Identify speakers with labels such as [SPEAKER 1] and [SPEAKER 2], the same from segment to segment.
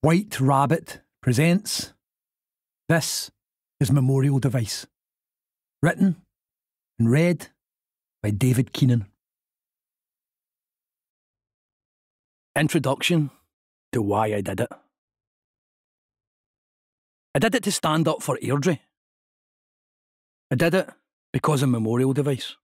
[SPEAKER 1] White Rabbit presents This is Memorial Device. Written and read by David Keenan. Introduction to why I did it. I did it to stand up for Airdrie. I did it because of Memorial Device.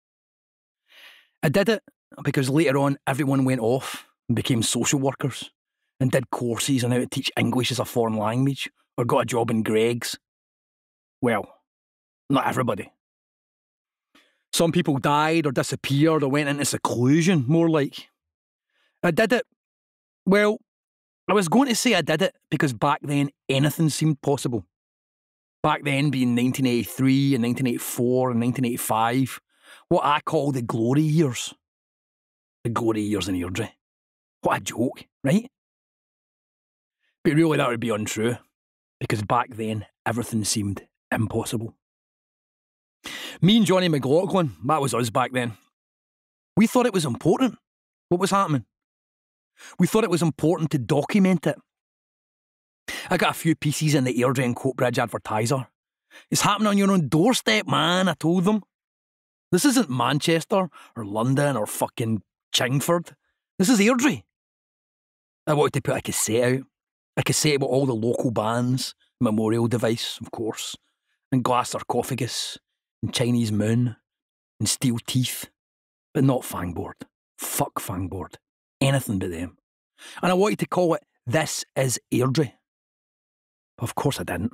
[SPEAKER 1] I did it because later on everyone went off and became social workers and did courses on how to teach English as a foreign language or got a job in Greg's. Well, not everybody. Some people died or disappeared or went into seclusion, more like. I did it. Well, I was going to say I did it because back then anything seemed possible. Back then being 1983 and 1984 and 1985, what I call the glory years. The glory years in Airdrie. What a joke, right? But really that would be untrue, because back then everything seemed impossible. Me and Johnny McLaughlin, that was us back then. We thought it was important, what was happening. We thought it was important to document it. I got a few pieces in the Airdrie and Coatbridge Advertiser. It's happening on your own doorstep, man, I told them. This isn't Manchester or London or fucking Chingford. This is Airdrie. I wanted to put a cassette out. A cassette with all the local bands, Memorial Device, of course, and Glass Sarcophagus, and Chinese Moon, and Steel Teeth, but not Fangboard. Fuck Fangboard. Anything but them. And I wanted to call it This is Airdrie. But of course I didn't.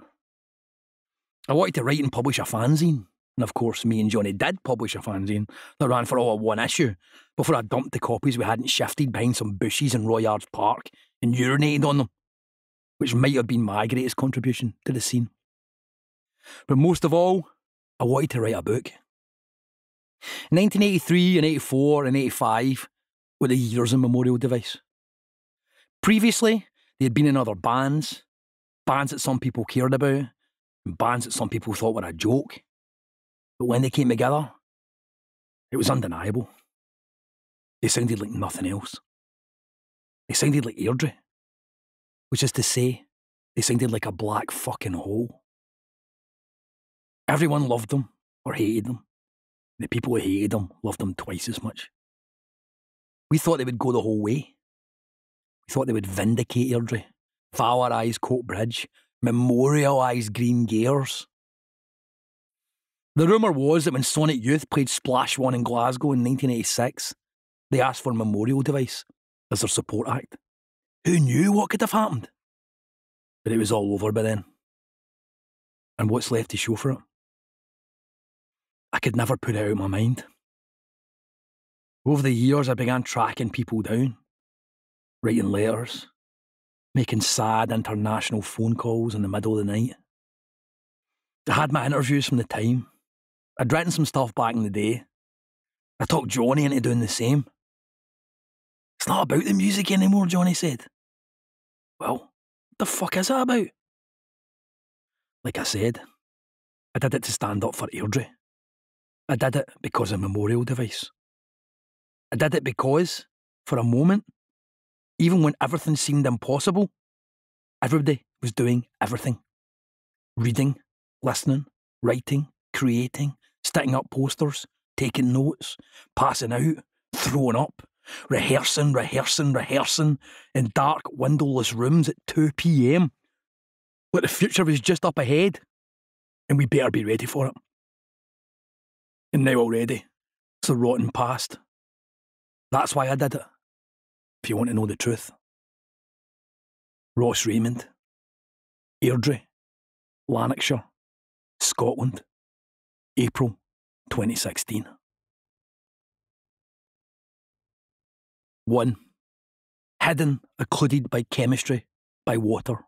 [SPEAKER 1] I wanted to write and publish a fanzine. And of course me and Johnny did publish a fanzine that ran for all of one issue before I dumped the copies we hadn't shifted behind some bushes in Royards Park and urinated on them, which might have been my greatest contribution to the scene. But most of all, I wanted to write a book. 1983 and 84 and 85 were the years in Memorial Device. Previously, they had been in other bands that some people cared about, and bands that some people thought were a joke. But when they came together, it was undeniable. They sounded like nothing else. They sounded like Airdrie. Which is to say, they sounded like a black fucking hole. Everyone loved them or hated them. The people who hated them loved them twice as much. We thought they would go the whole way. We thought they would vindicate Airdrie, valorise Coatbridge, memorialise Green Gaires. The rumour was that when Sonic Youth played Splash One in Glasgow in 1986, they asked for Memorial Device as their support act. Who knew what could have happened? But it was all over by then. And what's left to show for it? I could never put it out of my mind. Over the years, I began tracking people down, writing letters, making sad international phone calls in the middle of the night. I had my interviews from the time. I'd written some stuff back in the day. I talked Johnny into doing the same. It's not about the music anymore, Johnny said. Well, what the fuck is that about? Like I said, I did it to stand up for Airdrie. I did it because of Memorial Device. I did it because, for a moment, even when everything seemed impossible, everybody was doing everything. Reading, listening, writing, creating, sticking up posters, taking notes, passing out, throwing up, rehearsing in dark, windowless rooms at 2 p.m. Like the future was just up ahead, and we better be ready for it. And now already, it's a rotten past. That's why I did it, if you want to know the truth. Ross Raymond, Airdrie, Lanarkshire, Scotland, April 2016. 1. Hidden, occluded by chemistry, by water.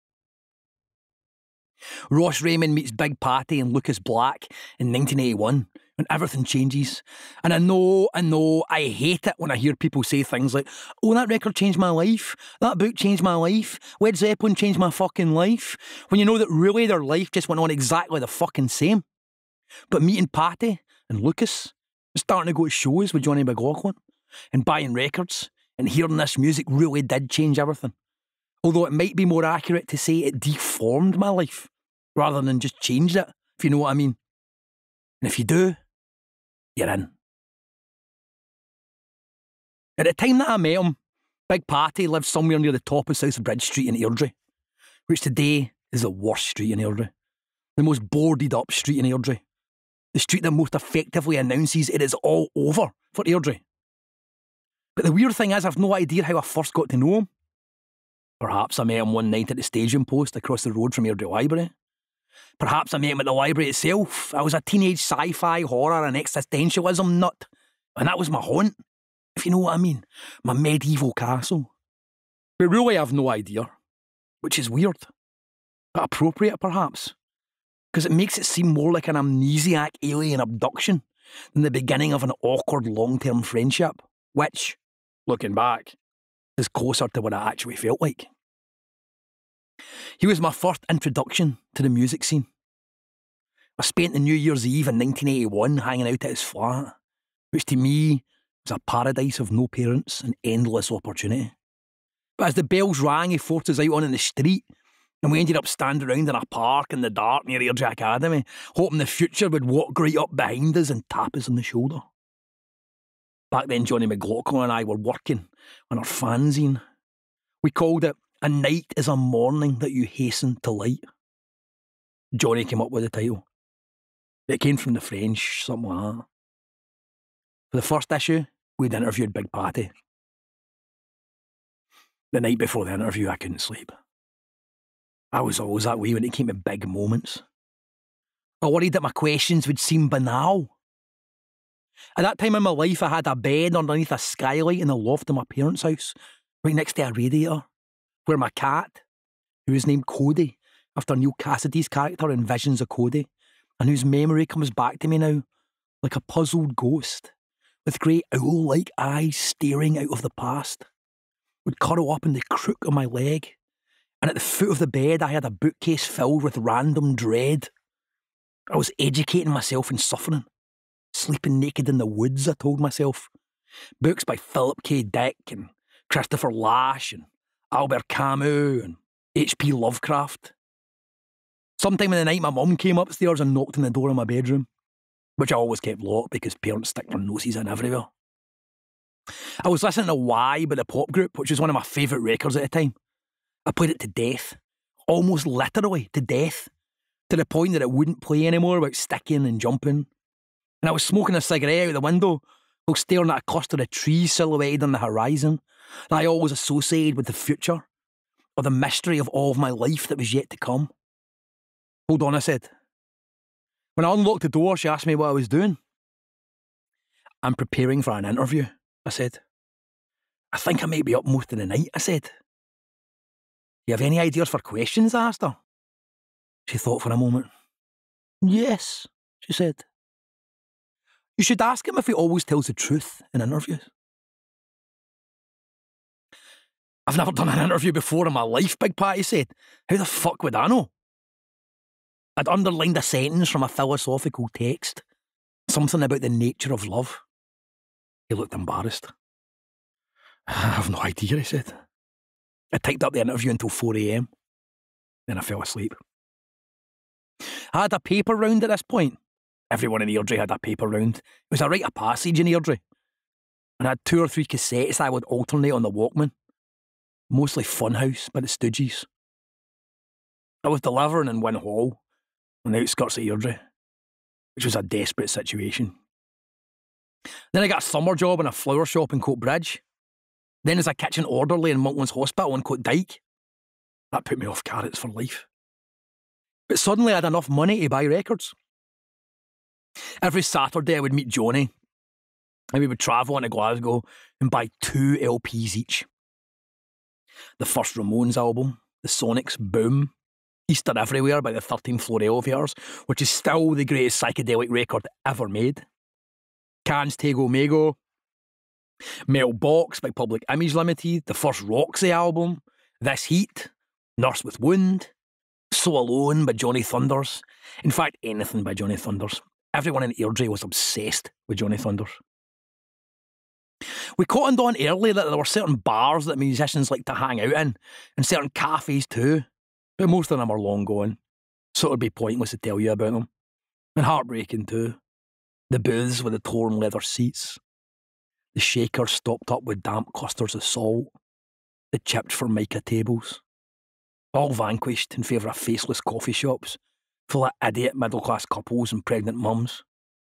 [SPEAKER 1] Ross Raymond meets Big Patty and Lucas Black in 1981, and everything changes. And I know, I hate it when I hear people say things like, oh, that record changed my life, that book changed my life, Led Zeppelin changed my fucking life, when you know that really their life just went on exactly the fucking same. But meeting Patty and Lucas, starting to go to shows with Johnny McLaughlin, and buying records, and hearing this music really did change everything. Although it might be more accurate to say it deformed my life rather than just changed it, if you know what I mean. And if you do, you're in. At the time that I met him, Big Patty lived somewhere near the top of South Bridge Street in Airdrie, which today is the worst street in Airdrie. The most boarded up street in Airdrie. The street that most effectively announces it is all over for Airdrie. But the weird thing is, I've no idea how I first got to know him. Perhaps I met him one night at the Staging Post across the road from Airdrie Library. Perhaps I met him at the library itself. I was a teenage sci-fi, horror and existentialism nut, and that was my haunt, if you know what I mean. My medieval castle. But really I've no idea, which is weird, but appropriate perhaps, because it makes it seem more like an amnesiac alien abduction than the beginning of an awkward long-term friendship, which, looking back, is closer to what it actually felt like. He was my first introduction to the music scene. I spent the New Year's Eve in 1981 hanging out at his flat, which to me was a paradise of no parents and endless opportunity. But as the bells rang, he forced us out on in the street, and we ended up standing around in a park in the dark near Airdrie Academy, hoping the future would walk right up behind us and tap us on the shoulder. Back then, Johnny McLaughlin and I were working on our fanzine. We called it A Night is a Morning That You Hasten to Light. Johnny came up with the title. It came from the French, something like that. For the first issue, we'd interviewed Big Patty. The night before the interview, I couldn't sleep. I was always that way when it came to big moments. I worried that my questions would seem banal. At that time in my life, I had a bed underneath a skylight in the loft of my parents' house, right next to a radiator, where my cat, who is named Cody, after Neil Cassidy's character in Visions of Cody, and whose memory comes back to me now like a puzzled ghost, with grey owl-like eyes staring out of the past, would curl up in the crook of my leg, and at the foot of the bed I had a bookcase filled with random dread. I was educating myself in suffering. Sleeping naked in the woods, I told myself. Books by Philip K. Dick and Christopher Lash and Albert Camus and H.P. Lovecraft. Sometime in the night, my mum came upstairs and knocked on the door of my bedroom, which I always kept locked because parents stick their noses in everywhere. I was listening to Why by the pop group, which was one of my favourite records at the time. I played it to death, almost literally to death, to the point that it wouldn't play anymore without sticking and jumping. And I was smoking a cigarette out the window while staring at a cluster of trees silhouetted on the horizon that I always associated with the future, or the mystery of all of my life that was yet to come. Hold on, I said. When I unlocked the door, she asked me what I was doing. I'm preparing for an interview, I said. I think I might be up most of the night, I said. You have any ideas for questions, I asked her. She thought for a moment. Yes, she said. You should ask him if he always tells the truth in interviews. I've never done an interview before in my life, Big Patty said. How the fuck would I know? I'd underlined a sentence from a philosophical text. Something about the nature of love. He looked embarrassed. I have no idea, he said. I typed up the interview until 4 a.m. Then I fell asleep. I had a paper round at this point. Everyone in Airdrie had a paper round. It was a rite of passage in Airdrie. And I had 2 or 3 cassettes I would alternate on the Walkman. Mostly Funhouse by the Stooges. I was delivering in Wynn Hall, on the outskirts of Airdrie, which was a desperate situation. Then I got a summer job in a flower shop in Coatbridge. Then as a kitchen orderly in Monklands Hospital in Coatdyke. That put me off carrots for life. But suddenly I had enough money to buy records. Every Saturday I would meet Johnny, and we would travel into Glasgow and buy 2 LPs each. The first Ramones album, the Sonics' Boom, Easter Everywhere by the 13th Floor Elevators, which is still the greatest psychedelic record ever made. Can's Tego Mego, Metal Box by Public Image Limited, the first Roxy album, This Heat, Nurse with Wound, So Alone by Johnny Thunders. In fact, anything by Johnny Thunders. Everyone in Airdrie was obsessed with Johnny Thunders. We cottoned on early that there were certain bars that musicians like to hang out in, and certain cafes too, but most of them are long gone, so it would be pointless to tell you about them. And heartbreaking too. The booths with the torn leather seats, the shakers stopped up with damp clusters of salt, the chipped formica tables, all vanquished in favour of faceless coffee shops full of idiot middle-class couples and pregnant mums.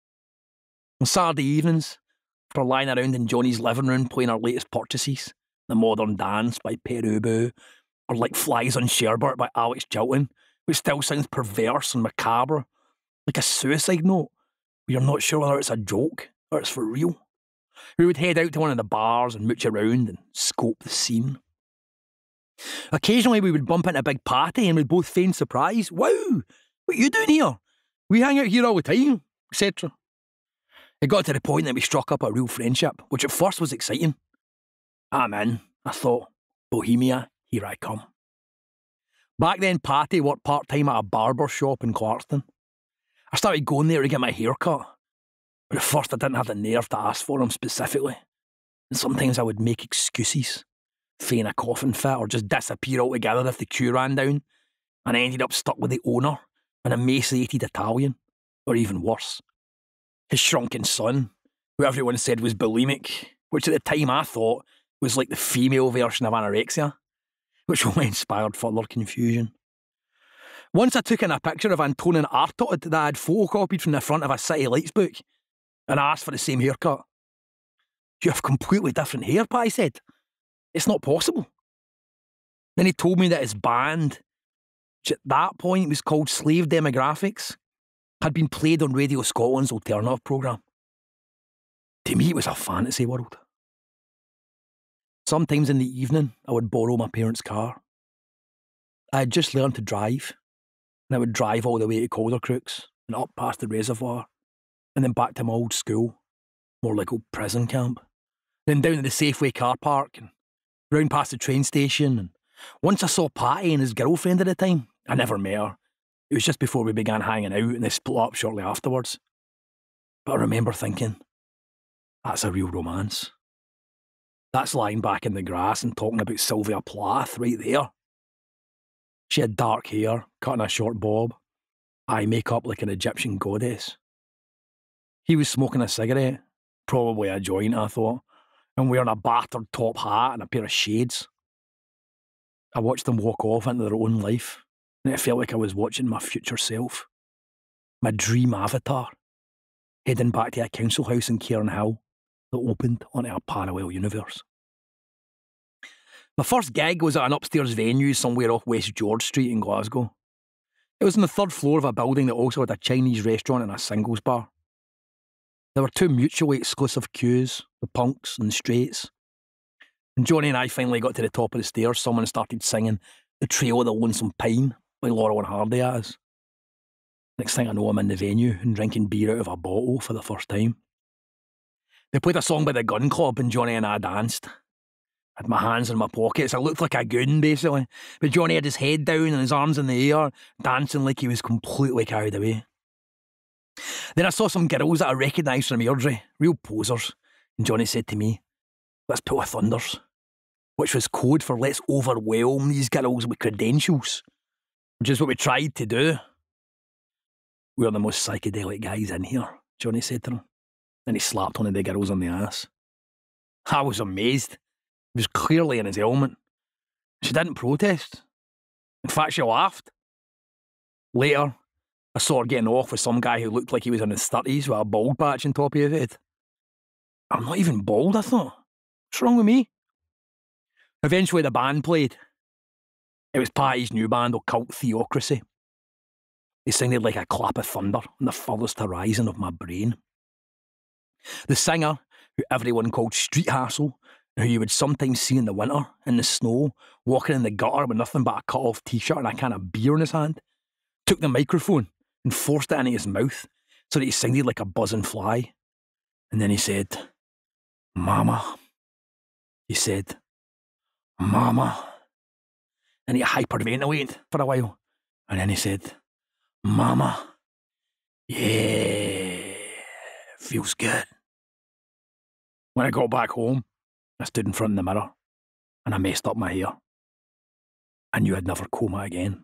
[SPEAKER 1] On Saturday evenings, for lying around in Johnny's living room playing our latest purchases, The Modern Dance by Perubu, or Like Flies on Sherbert by Alex Chilton, which still sounds perverse and macabre, like a suicide note, where you're not sure whether it's a joke or it's for real. We would head out to one of the bars and mooch around and scope the scene. Occasionally we would bump into a big party and we'd both feign surprise. Wow, what are you doing here? We hang out here all the time, etc. It got to the point that we struck up a real friendship, which at first was exciting. I'm in, I thought. Bohemia, here I come. Back then, Patty worked part-time at a barber shop in Clarkston. I started going there to get my hair cut, but at first I didn't have the nerve to ask for him specifically, and sometimes I would make excuses, feign a coughing fit or just disappear altogether if the queue ran down, and I ended up stuck with the owner, an emaciated Italian, or even worse, his shrunken son, who everyone said was bulimic, which at the time I thought was like the female version of anorexia, which only inspired further confusion. Once I took in a picture of Antonin Artaud that I had photocopied from the front of a City Lights book, and I asked for the same haircut. You have completely different hair, Pat, I said. It's not possible. Then he told me that his band, which at that point was called Slave Demographics, had been played on Radio Scotland's alternative programme. To me, it was a fantasy world. Sometimes in the evening, I would borrow my parents' car. I had just learned to drive, and I would drive all the way to Caldercrooks and up past the reservoir, and then back to my old school, more like old prison camp, then down to the Safeway car park and round past the train station. And once I saw Patty and his girlfriend at the time, I never met her. It was just before we began hanging out and they split up shortly afterwards. But I remember thinking, that's a real romance. That's lying back in the grass and talking about Sylvia Plath right there. She had dark hair, cut in a short bob, eye makeup like an Egyptian goddess. He was smoking a cigarette, probably a joint, I thought, and wearing a battered top hat and a pair of shades. I watched them walk off into their own life, and it felt like I was watching my future self, my dream avatar, heading back to a council house in Cairnhill that opened onto a parallel universe. My first gig was at an upstairs venue somewhere off West George Street in Glasgow. It was on the third floor of a building that also had a Chinese restaurant and a singles bar. There were two mutually exclusive queues, the punks and the straights. When Johnny and I finally got to the top of the stairs, someone started singing The Trail of the Lonesome Pine by Laurel and Hardy at us. Next thing I know, I'm in the venue and drinking beer out of a bottle for the first time. They played a song by the Gun Club and Johnny and I danced. I had my hands in my pockets. I looked like a goon, basically. But Johnny had his head down and his arms in the air, dancing like he was completely carried away. Then I saw some girls that I recognised from Airdrie, real posers, and Johnny said to me, let's pull a thunders, which was code for let's overwhelm these girls with credentials, which is what we tried to do. We're the most psychedelic guys in here, Johnny said to them. Then he slapped one of the girls on the ass. I was amazed. He was clearly in his element. She didn't protest. In fact, she laughed. Later, I saw her getting off with some guy who looked like he was in his 30s with a bald patch on top of his head. I'm not even bald, I thought. What's wrong with me? Eventually the band played. It was Patty's new band, Occult Theocracy. They sounded like a clap of thunder on the furthest horizon of my brain. The singer, who everyone called Street Hassle, who you would sometimes see in the winter, in the snow, walking in the gutter with nothing but a cut-off t-shirt and a can of beer in his hand, took the microphone and forced it into his mouth so that he sounded like a buzzing fly. And then he said, Mama. He said, Mama. And he hyperventilated for a while. And then he said, Mama. Yeah, feels good. When I got back home, I stood in front of the mirror and I messed up my hair. I knew I'd never comb it again.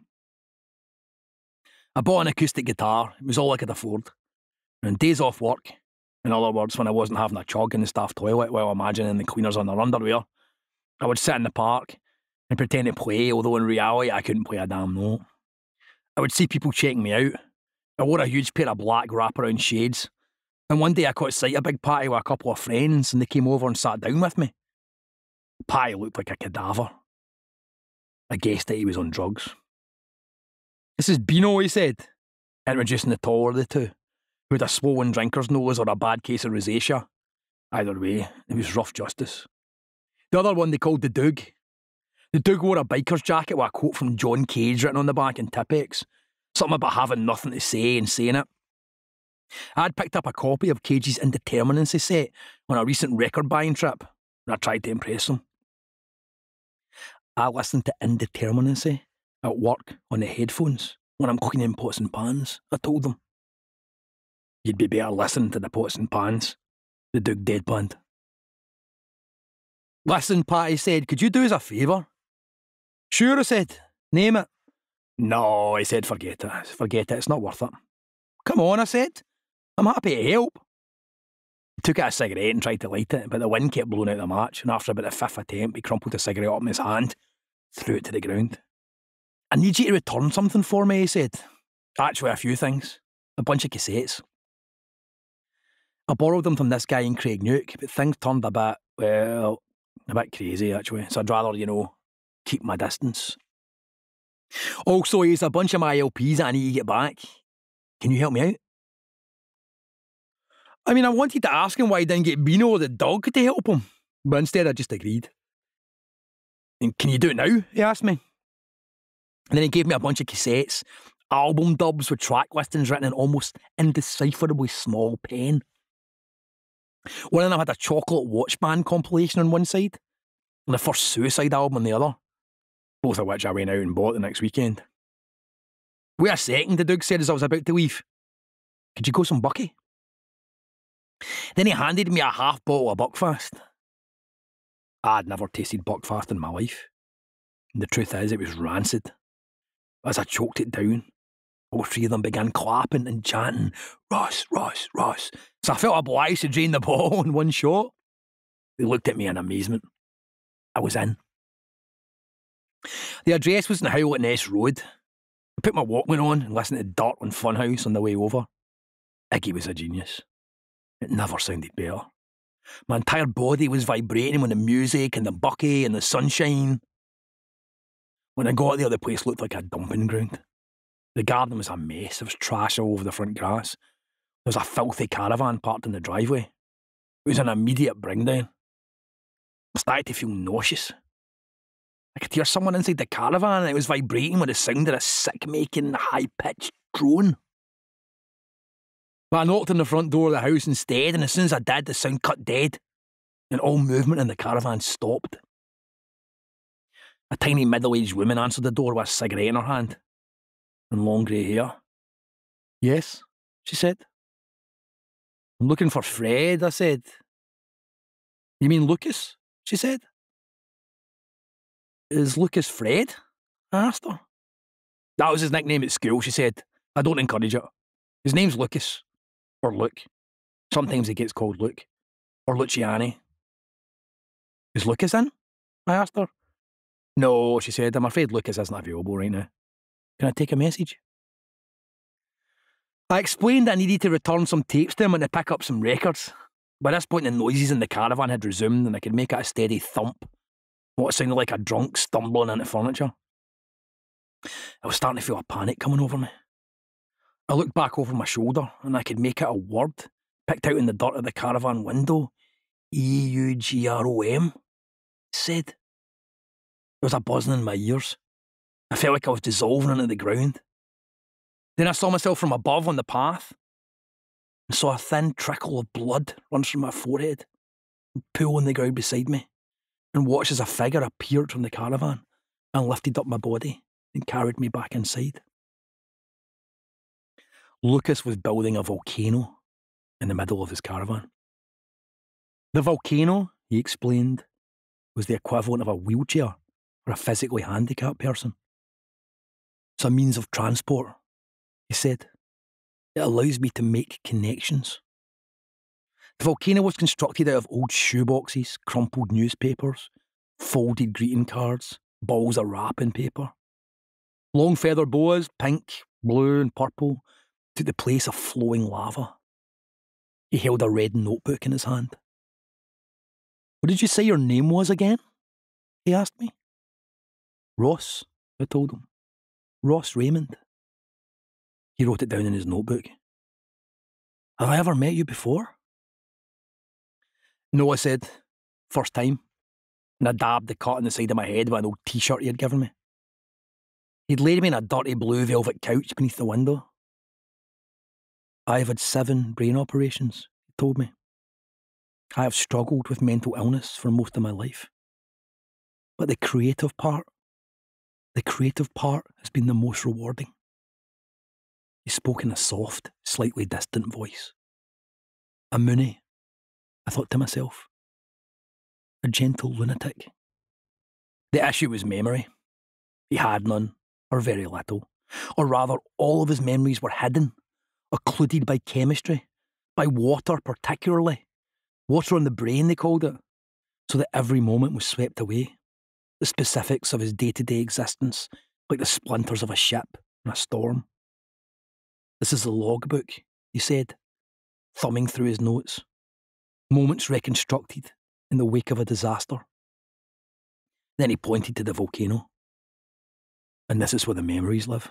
[SPEAKER 1] I bought an acoustic guitar. It was all I could afford. And on days off work, in other words, when I wasn't having a chug in the staff toilet while imagining the cleaners on their underwear, I would sit in the park and pretend to play, although in reality I couldn't play a damn note. I would see people checking me out. I wore a huge pair of black wraparound shades, and one day I caught sight of a big party with a couple of friends, and they came over and sat down with me. The party looked like a cadaver. I guessed that he was on drugs. "This is Beano," he said, introducing the taller of the two, who had a swollen drinker's nose or a bad case of rosacea. Either way, it was rough justice. The other one they called the Doug. The Doug wore a biker's jacket with a quote from John Cage written on the back in Tipp-Ex. Something about having nothing to say and saying it. I'd picked up a copy of Cage's Indeterminacy set on a recent record buying trip, and I tried to impress him. I listened to Indeterminacy at work on the headphones when I'm cleaning pots and pans, I told them. "You'd be better listening to the pots and pans," the Doug deadpanned. "Listen, Pat," he said, "could you do us a favour?" "Sure," I said. "Name it." "No," he said, forget it, it's not worth it." "Come on," I said. "I'm happy to help." He took out a cigarette and tried to light it, but the wind kept blowing out the match, and after about the fifth attempt, he crumpled the cigarette up in his hand, threw it to the ground. "I need you to return something for me," he said. "Actually, a few things. A bunch of cassettes." I borrowed them from this guy in Craigneuk, but things turned a bit crazy, actually, so I'd rather, keep my distance. "Also, here's a bunch of my LPs that I need to get back. Can you help me out?" I wanted to ask him why he didn't get Beano the dog to help him, but instead I just agreed. "And can you do it now?" he asked me. And then he gave me a bunch of cassettes, album dubs with track listings written in almost indecipherably small pen. One of them had a Chocolate Watch Band compilation on one side, and the first Suicide album on the other, both of which I went out and bought the next weekend. "Wait a second," the Doug said as I was about to leave. "Could you go some Bucky?" Then he handed me a half bottle of Buckfast. I'd never tasted Buckfast in my life. And the truth is, it was rancid. As I choked it down, all three of them began clapping and chanting, "Ross, Ross, Ross." So I felt obliged to drain the bottle in one shot. They looked at me in amazement. I was in. The address was in Howlett Ness Road. I put my Walkman on and listened to Dirt on Funhouse on the way over. Iggy was a genius. It never sounded better. My entire body was vibrating with the music and the Bucky and the sunshine. When I got there, the place looked like a dumping ground. The garden was a mess. There was trash all over the front grass. There was a filthy caravan parked in the driveway. It was an immediate bring-down. I started to feel nauseous. I could hear someone inside the caravan and it was vibrating with the sound of a sick-making, high-pitched drone. But I knocked on the front door of the house instead, and as soon as I did, the sound cut dead, and all movement in the caravan stopped. A tiny middle-aged woman answered the door with a cigarette in her hand, and long grey hair. "Yes," she said. "I'm looking for Fred," I said. "You mean Lucas?" she said. "Is Lucas Fred?" I asked her. "That was his nickname at school," she said. "I don't encourage it. His name's Lucas. Or Luke. Sometimes he gets called Luke. Or Luciani." "Is Lucas in?" I asked her. "No," she said. "I'm afraid Lucas isn't available right now. Can I take a message?" I explained that I needed to return some tapes to him and to pick up some records. By this point, the noises in the caravan had resumed and I could make out a steady thump, what sounded like a drunk stumbling into furniture. I was starting to feel a panic coming over me. I looked back over my shoulder and I could make out a word picked out in the dirt of the caravan window. EUGROM, it said. There was a buzzing in my ears. I felt like I was dissolving into the ground. Then I saw myself from above on the path and saw a thin trickle of blood run from my forehead and pool on the ground beside me, and watched as a figure appeared from the caravan and lifted up my body and carried me back inside. Lucas was building a volcano in the middle of his caravan. "The volcano," he explained, was the equivalent of a wheelchair for a physically handicapped person. It's a means of transport, he said. It allows me to make connections. The volcano was constructed out of old shoeboxes, crumpled newspapers, folded greeting cards, balls of wrapping paper. Long feather boas, pink, blue and purple, took the place of flowing lava. He held a red notebook in his hand. What did you say your name was again? He asked me. Ross, I told him. Ross Raymond. He wrote it down in his notebook. Have I ever met you before? No, I said. First time. And I dabbed the cut on the side of my head with an old t-shirt he had given me. He'd laid me in a dirty blue velvet couch beneath the window. I've had 7 brain operations, he told me. I have struggled with mental illness for most of my life. But the creative part has been the most rewarding. He spoke in a soft, slightly distant voice. A Mooney, I thought to myself. A gentle lunatic. The issue was memory. He had none, or very little. Or rather, all of his memories were hidden, occluded by chemistry, by water particularly. Water on the brain, they called it, so that every moment was swept away. The specifics of his day-to-day existence, like the splinters of a ship in a storm. This is the logbook, he said, thumbing through his notes. Moments reconstructed in the wake of a disaster. Then he pointed to the volcano. And this is where the memories live.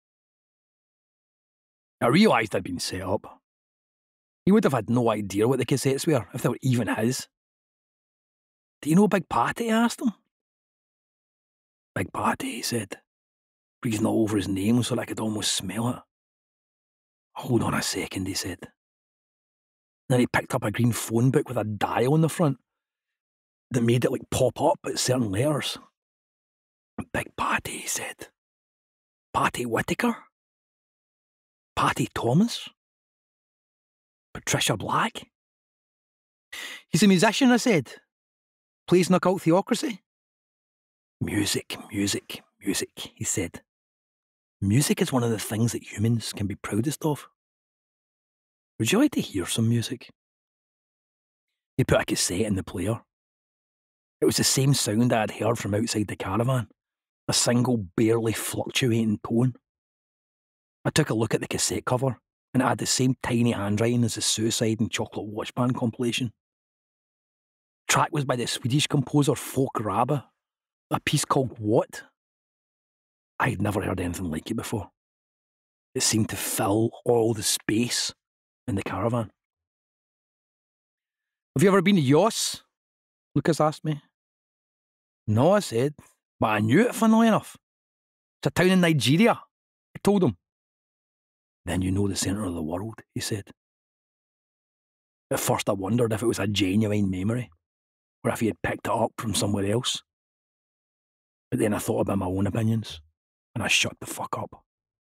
[SPEAKER 1] I realised I'd been set up. He would have had no idea what the cassettes were, if they were even his. Do you know Big Patty? I asked him. Big Patty, he said, breathing all over his name so that I could almost smell it. Hold on a second, he said. Then he picked up a green phone book with a dial on the front that made it pop up at certain letters. Big Patty, he said. Patty Whittaker? Patty Thomas? Patricia Black? He's a musician, I said. Plays in occult theocracy. Music, music, music, he said. Music is one of the things that humans can be proudest of. Would you like to hear some music? He put a cassette in the player. It was the same sound I had heard from outside the caravan, a single barely fluctuating tone. I took a look at the cassette cover, and it had the same tiny handwriting as the Suicide and Chocolate Watch Band compilation. The track was by the Swedish composer Folk Rabbe, a piece called What? I had never heard anything like it before. It seemed to fill all the space in the caravan. Have you ever been to Jos? Lucas asked me. No, I said, but I knew it, funnily enough. It's a town in Nigeria, I told him. Then you know the centre of the world, he said. At first I wondered if it was a genuine memory, or if he had picked it up from somewhere else. But then I thought about my own opinions, and I shut the fuck up.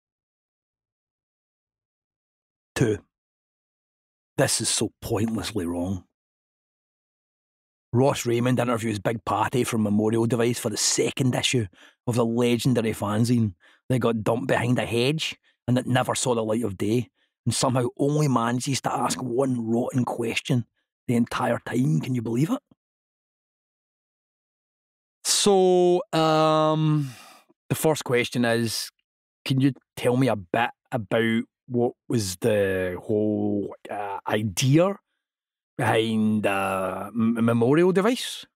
[SPEAKER 1] 2. This is so pointlessly wrong. Ross Raymond interviews Big Patty from Memorial Device for the 2nd issue of the legendary fanzine that got dumped behind a hedge and that never saw the light of day, and somehow only manages to ask one rotten question the entire time. Can you believe it? So, the first question is, can you tell me a bit about what was the whole idea behind Memorial Device?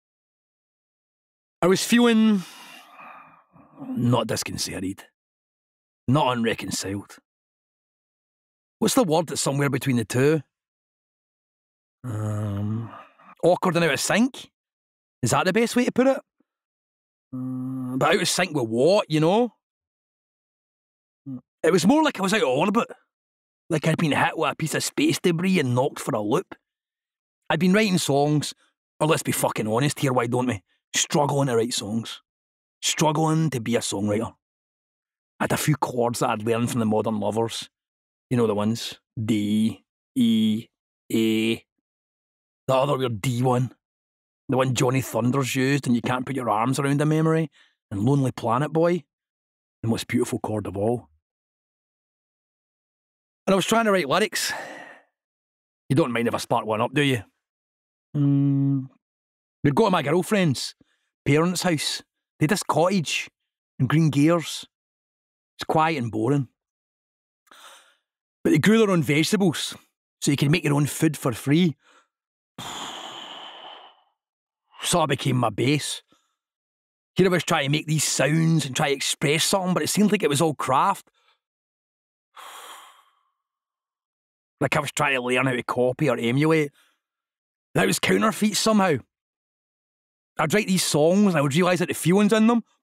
[SPEAKER 1] I was feeling not disconcerted, not unreconciled. What's the word that's somewhere between the two? Awkward and out of sync? Is that the best way to put it? But out of sync with what, you know? It was more like I was out of orbit. Like I'd been hit with a piece of space debris and knocked for a loop. I'd been writing songs, or let's be fucking honest here, why don't we? Struggling to write songs. Struggling to be a songwriter. I had a few chords that I'd learned from the Modern Lovers. You know the ones. D, E, A. The other weird D one. The one Johnny Thunders used, and You Can't Put Your Arms Around a Memory, and Lonely Planet Boy, the most beautiful chord of all. And I was trying to write lyrics. You don't mind if I spark one up, do you? We'd go to my girlfriend's parents' house. They had this cottage in Green Gears. It's quiet and boring. But they grew their own vegetables, so you could make your own food for free. Sort of became my base. Here I was trying to make these sounds and try to express something, but it seemed like it was all craft. Like I was trying to learn how to copy or emulate. That was counterfeit somehow. I'd write these songs and I would realise that the feelings in them,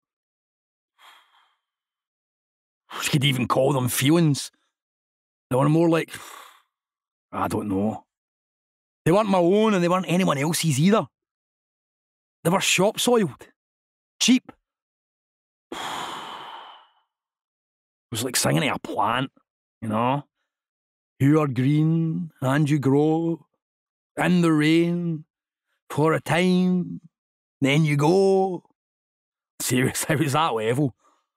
[SPEAKER 1] you could even call them feelings. They were more like, I don't know. They weren't my own and they weren't anyone else's either. They were shop soiled. Cheap. It was like singing to a plant, you know? You are green and you grow in the rain for a time, then you go. Seriously, it was that level.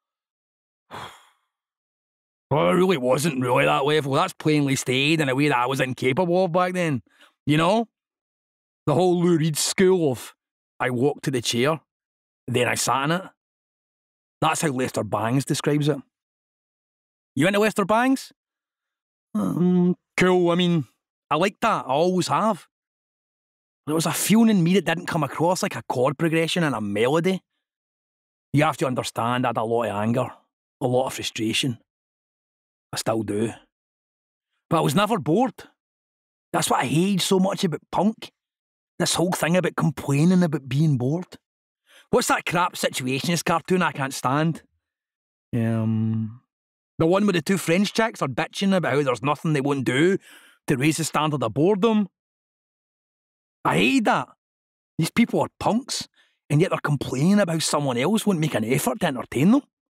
[SPEAKER 1] Well, it really wasn't really that level. That's plainly stayed in a way that I was incapable of back then. You know? The whole Lou Reed school of I walked to the chair, then I sat in it. That's how Lester Bangs describes it. You into Lester Bangs? Cool, I mean, I like that. I always have. There was a feeling in me that didn't come across like a chord progression and a melody. You have to understand I had a lot of anger, a lot of frustration. I still do. But I was never bored. That's what I hate so much about punk. This whole thing about complaining about being bored. What's that crap situationist cartoon I can't stand? The one where the two French chicks are bitching about how there's nothing they won't do to raise the standard of boredom. I hate that. These people are punks, and yet they're complaining about how someone else won't make an effort to entertain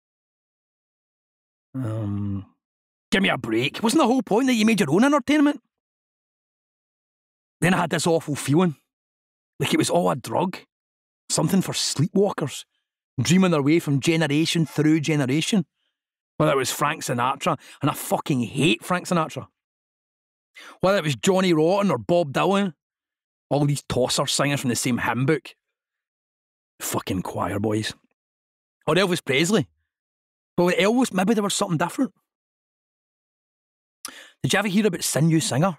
[SPEAKER 1] them. Give me a break. Wasn't the whole point that you made your own entertainment? Then I had this awful feeling, like it was all a drug, something for sleepwalkers, dreaming their way from generation through generation. Whether it was Frank Sinatra, and I fucking hate Frank Sinatra. Whether it was Johnny Rotten or Bob Dylan, all these tosser singers from the same hymn book. Fucking choir boys. Or Elvis Presley. But with Elvis, maybe there was something different. Did you ever hear about Sin You Singer?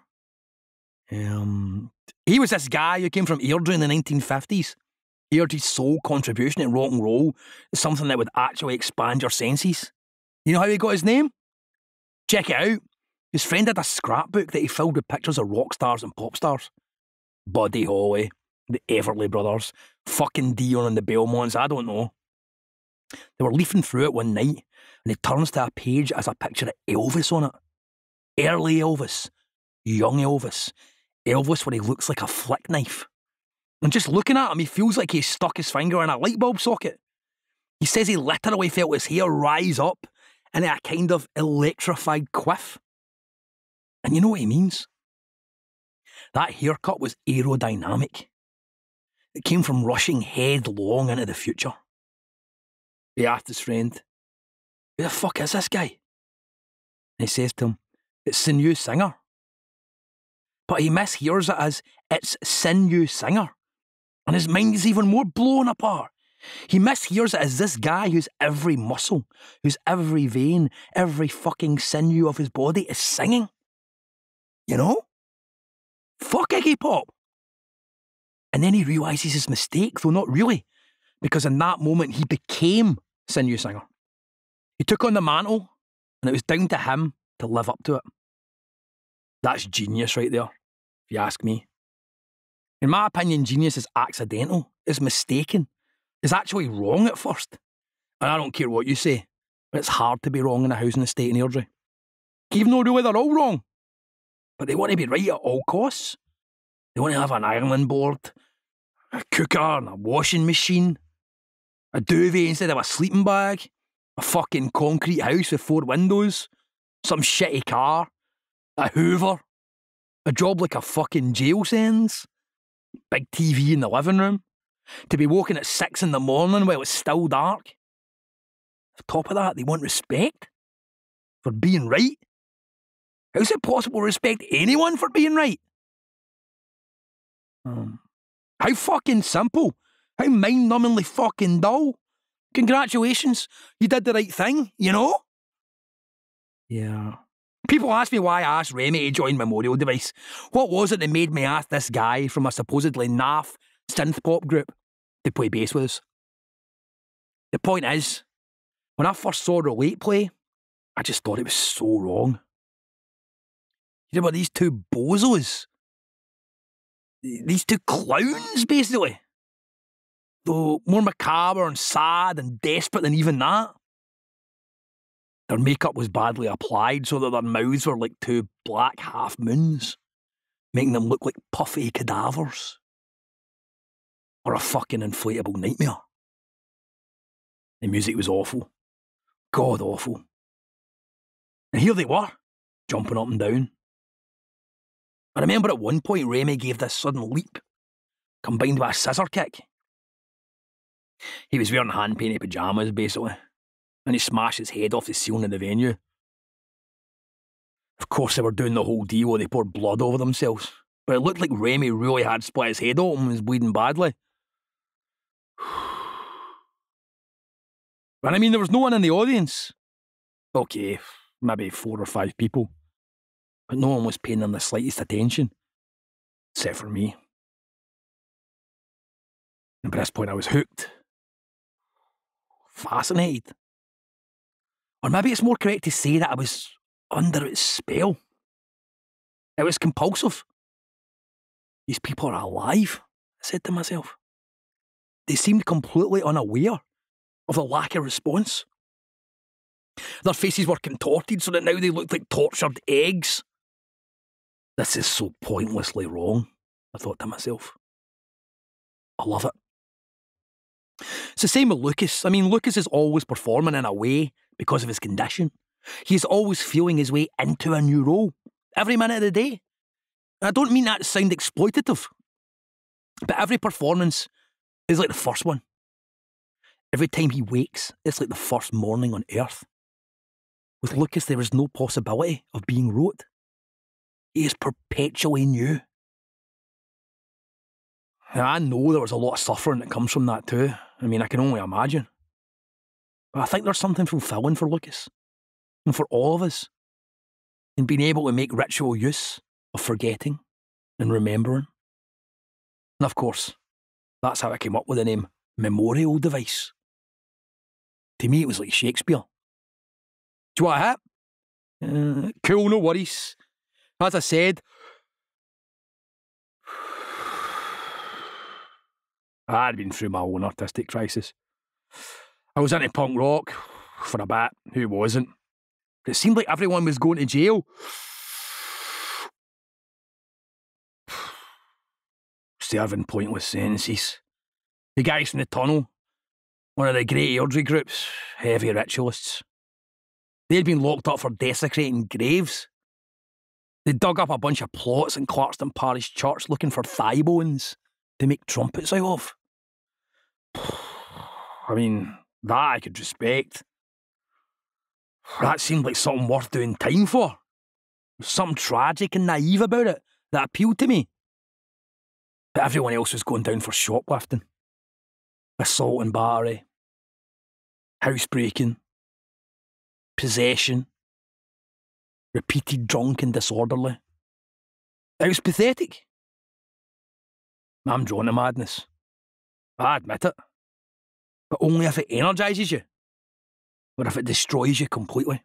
[SPEAKER 1] He was this guy who came from Airdrie in the 1950s. Airdrie's sole contribution to rock and roll is something that would actually expand your senses. You know how he got his name? Check it out. His friend had a scrapbook that he filled with pictures of rock stars and pop stars. Buddy Holly, the Everly Brothers, fucking Dion and the Belmonts, I don't know. They were leafing through it one night and he turns to a page that has a picture of Elvis on it. Early Elvis, young Elvis, Elvis where he looks like a flick knife. And just looking at him, he feels like he's stuck his finger in a light bulb socket. He says he literally felt his hair rise up in a kind of electrified quiff. And you know what he means? That haircut was aerodynamic. It came from rushing headlong into the future. He asked his friend, "Who the fuck is this guy?" And he says to him, "It's the new singer." But he mishears it as, "It's Sinew Singer." And his mind is even more blown apart. He mishears it as this guy whose every muscle, whose every vein, every fucking sinew of his body is singing. You know? Fuck Iggy Pop. And then he realises his mistake, though not really, because in that moment he became Sinew Singer. He took on the mantle, and it was down to him to live up to it. That's genius right there, if you ask me. In my opinion, genius is accidental, is mistaken, is actually wrong at first. And I don't care what you say, but it's hard to be wrong in a housing estate in Airdrie. Even though really they're all wrong. But they want to be right at all costs. They want to have an ironing board, a cooker and a washing machine, a duvet instead of a sleeping bag, a fucking concrete house with 4 windows, some shitty car, a Hoover, a job like a fucking jail sentence. big TV in the living room, to be woken at 6 in the morning while it's still dark. On top of that, they want respect for being right. How's it possible to respect anyone for being right? How fucking simple. How mind-numbingly fucking dull. Congratulations, you did the right thing, you know? Yeah. People ask me why I asked Remy to join Memorial Device. What was it that made me ask this guy from a supposedly naff synth-pop group to play bass with us? The point is, when I first saw Relate play, I just thought it was so wrong. You know what, these two bozos? These two clowns, basically. Though more macabre and sad and desperate than even that. Their makeup was badly applied so that their mouths were like two black half moons, making them look like puffy cadavers. Or a fucking inflatable nightmare. The music was awful. God awful. And here they were, jumping up and down. I remember at one point Remy gave this sudden leap, combined with a scissor kick. He was wearing hand-painted pyjamas, basically, and he smashed his head off the ceiling of the venue. Of course, they were doing the whole deal where they poured blood over themselves, but it looked like Remy really had split his head open and was bleeding badly. And I mean, there was no one in the audience. Okay, maybe 4 or 5 people. But no one was paying them the slightest attention. Except for me. And by this point I was hooked. Fascinated. Or maybe it's more correct to say that I was under its spell. It was compulsive. These people are alive, I said to myself. They seemed completely unaware of the lack of response. Their faces were contorted so that now they looked like tortured eggs. This is so pointlessly wrong, I thought to myself. I love it. It's the same with Lucas. I mean, Lucas is always performing in a way because of his condition. He's always feeling his way into a new role, every minute of the day. And I don't mean that to sound exploitative, but every performance is like the first one. Every time he wakes, it's like the first morning on earth. With Lucas, there is no possibility of being rote. He is perpetually new. And I know there was a lot of suffering that comes from that too. I mean, I can only imagine. But I think there's something fulfilling for Lucas, and for all of us, in being able to make ritual use of forgetting and remembering. And of course, that's how I came up with the name Memorial Device. To me, it was like Shakespeare. Do you want a hat? Cool, no worries. As I said, I'd been through my own artistic crisis. I was into punk rock for a bit. Who wasn't? It seemed like everyone was going to jail. Serving pointless sentences. The guys from the tunnel, one of the great Airdrie groups, heavy ritualists. They'd been locked up for desecrating graves. They dug up a bunch of plots in Clarkston Parish Church looking for thigh bones to make trumpets out of. I mean, that I could respect. That seemed like something worth doing time for. There's something tragic and naive about it that appealed to me. But everyone else was going down for shoplifting, assault and battery, housebreaking, possession, repeated drunk and disorderly. It was pathetic. I'm drawn to madness. I admit it. But only if it energises you, or if it destroys you completely.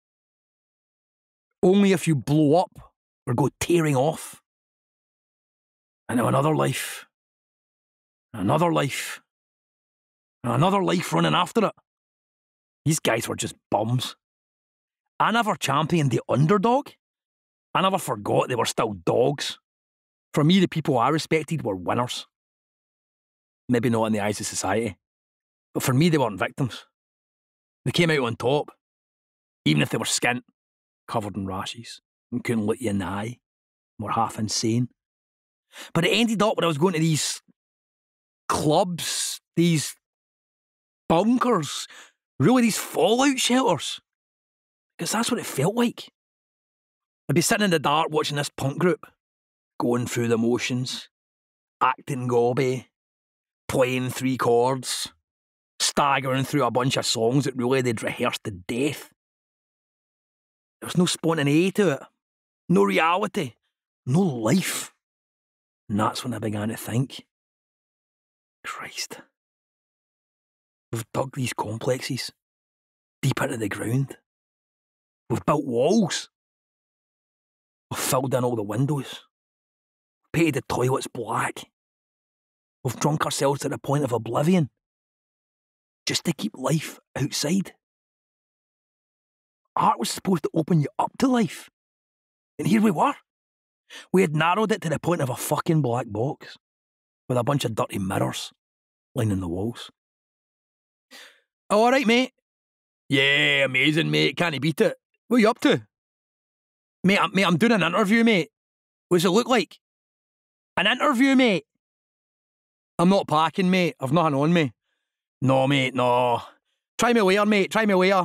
[SPEAKER 1] Only if you blow up or go tearing off. And now another life, and another life, and another life running after it. These guys were just bums. I never championed the underdog. I never forgot they were still dogs. For me, the people I respected were winners. Maybe not in the eyes of society, but for me, they weren't victims. They came out on top, even if they were skint, covered in rashes, and couldn't look you in the eye, were half insane. But it ended up when I was going to these clubs, these bunkers, really these fallout shelters. Because that's what it felt like. I'd be sitting in the dark watching this punk group, going through the motions, acting gobby, playing 3 chords, staggering through a bunch of songs that really they'd rehearsed to death. There was no spontaneity to it, no reality, no life. And that's when I began to think, Christ, we've dug these complexes deep into the ground. We've built walls. We've filled in all the windows. Painted the toilets black. We've drunk ourselves to the point of oblivion just to keep life outside. Art was supposed to open you up to life. And here we were. We had narrowed it to the point of a fucking black box with a bunch of dirty mirrors lining the walls. Oh, all right, mate. Yeah, amazing, mate. Can't you beat it? What are you up to? Mate, I'm doing an interview, mate. What does it look like? An interview, mate? I'm not packing, mate. I've nothing on me. No, mate, no. Try me later, mate. Try me later.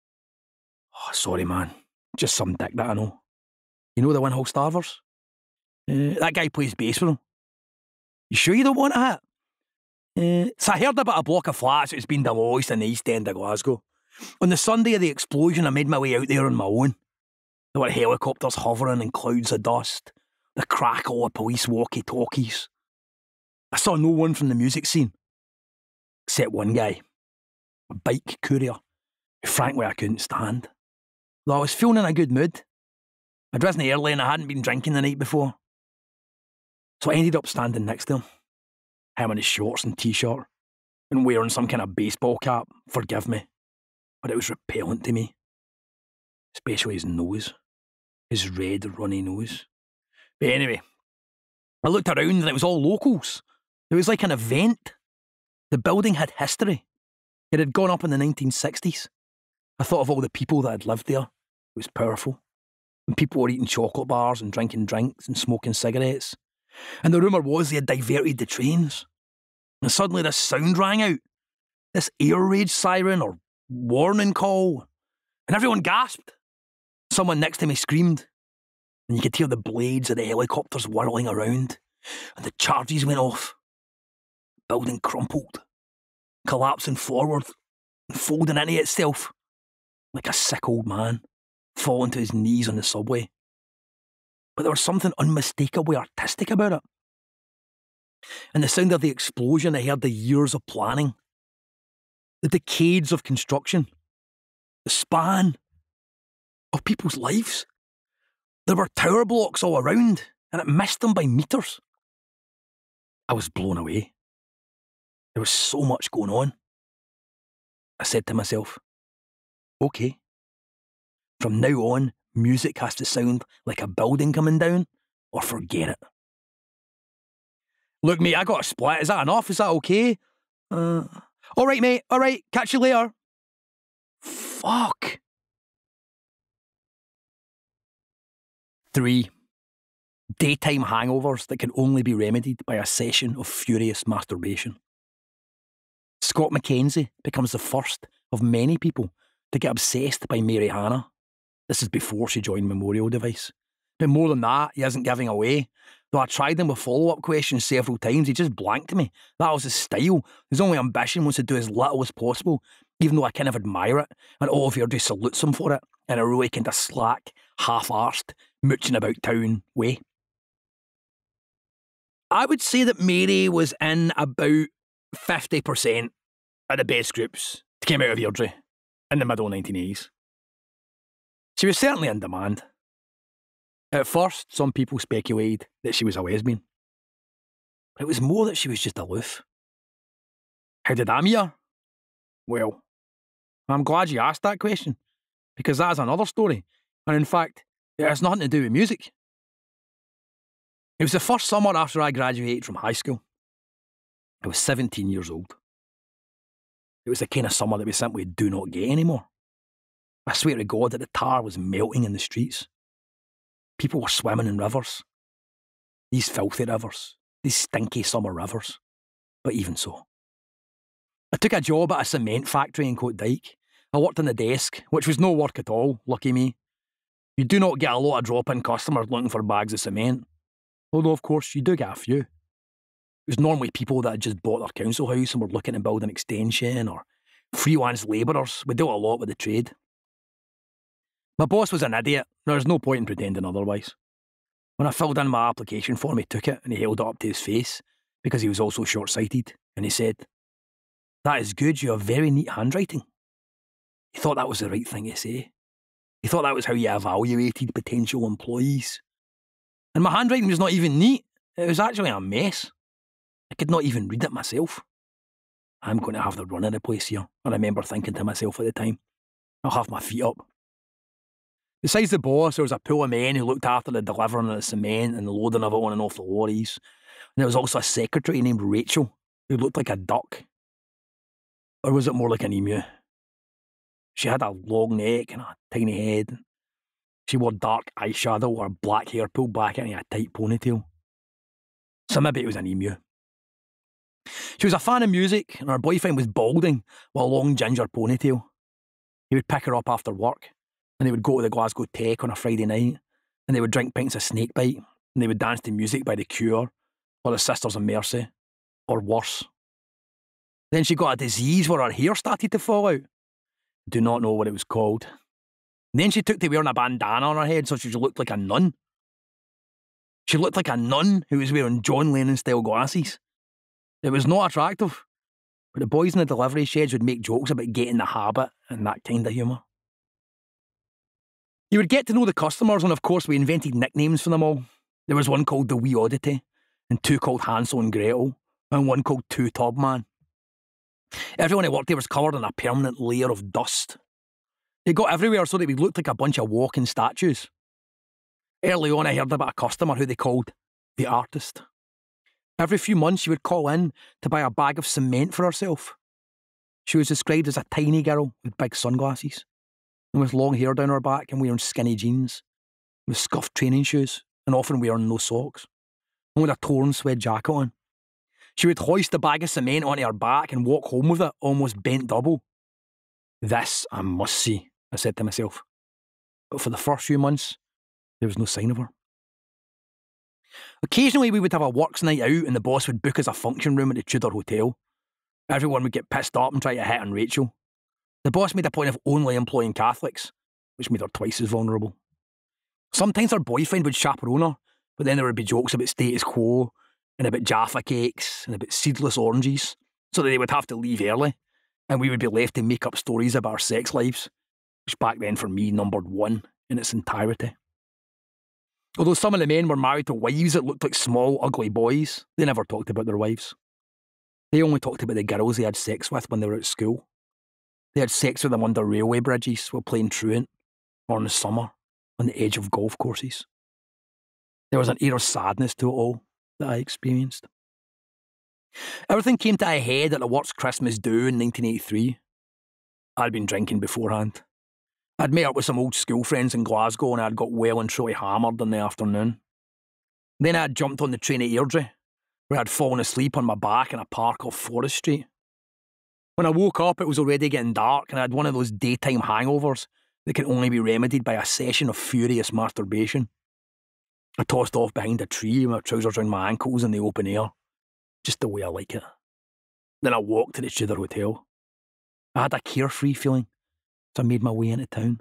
[SPEAKER 1] Oh, sorry, man. Just some dick that I know. You know the Winhall Starvers? That guy plays bass with them. You sure you don't want to hit? So I heard about a block of flats that's been demolished in the East End of Glasgow. On the Sunday of the explosion, I made my way out there on my own. There were helicopters hovering in clouds of dust, the crackle of police walkie-talkies. I saw no one from the music scene, except one guy, a bike courier, who frankly I couldn't stand. Though I was feeling in a good mood. I'd risen early and I hadn't been drinking the night before. So I ended up standing next to him in his shorts and t-shirt, and wearing some kind of baseball cap, forgive me, but it was repellent to me. Especially his nose, his red runny nose. But anyway, I looked around and it was all locals. It was like an event. The building had history. It had gone up in the 1960s. I thought of all the people that had lived there. It was powerful. And people were eating chocolate bars and drinking drinks and smoking cigarettes. And the rumour was they had diverted the trains. And suddenly this sound rang out. This air raid siren or warning call. And everyone gasped. Someone next to me screamed. And you could hear the blades of the helicopters whirling around. And the charges went off. The building crumpled, collapsing forward and folding into itself like a sick old man falling to his knees on the subway. But there was something unmistakably artistic about it. And the sound of the explosion, I heard the years of planning, the decades of construction, the span of people's lives. There were tower blocks all around, and it missed them by metres. I was blown away. There was so much going on. I said to myself, OK, from now on, music has to sound like a building coming down, or forget it. Look, mate, I got a split. Is that enough? Is that OK? All right, mate. All right. Catch you later. Fuck. 3. Daytime hangovers that can only be remedied by a session of furious masturbation. Scott McKenzie becomes the first of many people to get obsessed by Mary Hannah. This is before she joined Memorial Device. But more than that, he isn't giving away. Though I tried him with follow-up questions several times, he just blanked me. That was his style. His only ambition was to do as little as possible, even though I kind of admire it, and all of Airdrie salutes him for it, in a really kind of slack, half-arsed, mooching about town way. I would say that Mary was in about 50% of the best groups that came out of Airdrie in the middle 1980s. She was certainly in demand. At first, some people speculated that she was a lesbian. But it was more that she was just aloof. How did I meet her? Well, I'm glad you asked that question, because that is another story. And in fact, it has nothing to do with music. It was the first summer after I graduated from high school. I was 17 years old. It was the kind of summer that we simply do not get anymore. I swear to God that the tar was melting in the streets. People were swimming in rivers. These filthy rivers. These stinky summer rivers. But even so. I took a job at a cement factory in Coatdyke. I worked on the desk, which was no work at all, lucky me. You do not get a lot of drop-in customers looking for bags of cement. Although, of course, you do get a few. It was normally people that had just bought their council house and were looking to build an extension, or freelance labourers. We dealt a lot with the trade. My boss was an idiot. There's no point in pretending otherwise. When I filled in my application form, he took it and he held it up to his face because he was also short-sighted, and he said, "That is good, you have very neat handwriting." He thought that was the right thing to say. He thought that was how you evaluated potential employees. And my handwriting was not even neat. It was actually a mess. I could not even read it myself. I'm going to have the run of the place here, I remember thinking to myself at the time. I'll have my feet up. Besides the boss, there was a pool of men who looked after the delivering of the cement and the loading of it on and off the lorries. And there was also a secretary named Rachel, who looked like a duck. Or was it more like an emu? She had a long neck and a tiny head. She wore dark eyeshadow or black hair pulled back into a tight ponytail. So maybe it was an emu. She was a fan of music, and her boyfriend was balding with a long ginger ponytail. He would pick her up after work, and they would go to the Glasgow Tech on a Friday night, and they would drink pints of Snakebite, and they would dance to music by The Cure, or the Sisters of Mercy, or worse. Then she got a disease where her hair started to fall out. Do not know what it was called. And then she took to wearing a bandana on her head so she looked like a nun. She looked like a nun who was wearing John Lennon-style glasses. It was not attractive, but the boys in the delivery sheds would make jokes about getting the habit and that kind of humour. You would get to know the customers, and of course we invented nicknames for them all. There was one called the Wee Oddity, and two called Hansel and Gretel, and one called Two Tub Man. Everyone who worked there was covered in a permanent layer of dust. It got everywhere so that we looked like a bunch of walking statues. Early on I heard about a customer who they called the artist. Every few months she would call in to buy a bag of cement for herself. She was described as a tiny girl with big sunglasses, and with long hair down her back and wearing skinny jeans, with scuffed training shoes, and often wearing no socks, and with a torn suede jacket on. She would hoist the bag of cement onto her back and walk home with it, almost bent double. This I must see, I said to myself. But for the first few months, there was no sign of her. Occasionally we would have a works night out and the boss would book us a function room at the Tudor Hotel. Everyone would get pissed up and try to hit on Rachel. The boss made a point of only employing Catholics, which made her twice as vulnerable. Sometimes her boyfriend would chaperone her, but then there would be jokes about status quo, and about Jaffa cakes, and about seedless oranges, so that they would have to leave early, and we would be left to make up stories about our sex lives, which back then for me numbered 1 in its entirety. Although some of the men were married to wives that looked like small, ugly boys, they never talked about their wives. They only talked about the girls they had sex with when they were at school. They had sex with them under railway bridges while playing truant, or in the summer, on the edge of golf courses. There was an air of sadness to it all that I experienced. Everything came to a head at the worst Christmas do in 1983. I'd been drinking beforehand. I'd met up with some old school friends in Glasgow and I'd got well and truly hammered in the afternoon. Then I'd jumped on the train at Airdrie, where I'd fallen asleep on my back in a park off Forest Street. When I woke up, it was already getting dark and I had one of those daytime hangovers that can only be remedied by a session of furious masturbation. I tossed off behind a tree with my trousers round my ankles in the open air, just the way I like it. Then I walked to the Tudor Hotel. I had a carefree feeling as I made my way into town.